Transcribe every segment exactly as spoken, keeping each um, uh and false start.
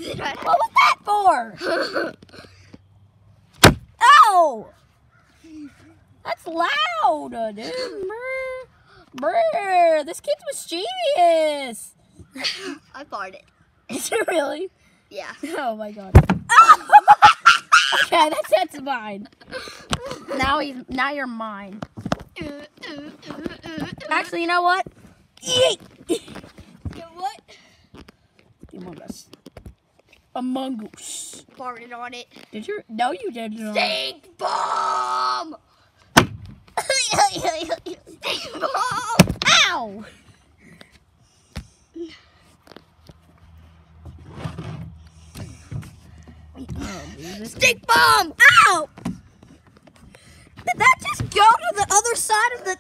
What was that for? Oh! That's loud, dude. Brr. Brr. This kid's mischievous. I farted. Is it really? Yeah. Oh my god. Okay, that's that's mine. Now he's now you're mine. Actually, you know what? Yeet. What? Among Us. Among Us. Farted on it. Did you? No, you didn't. Stink bomb! Stink bomb! Ow! Stink bomb! Ow! Did that just go to the other side of the...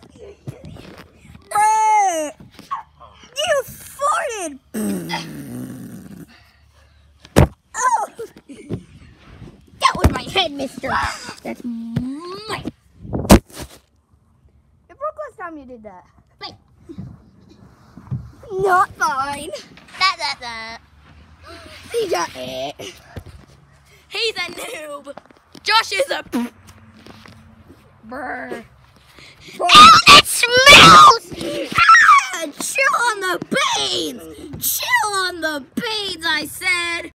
Bruh! You farted! Oh! That was my head, mister. That's mine. It broke last time you did that. Wait. Not fine. That, that, that. He got it. He's a noob. Josh is a... Brr. Ew, it smells! Ah, chill on the beans! Chill on the beans, I said!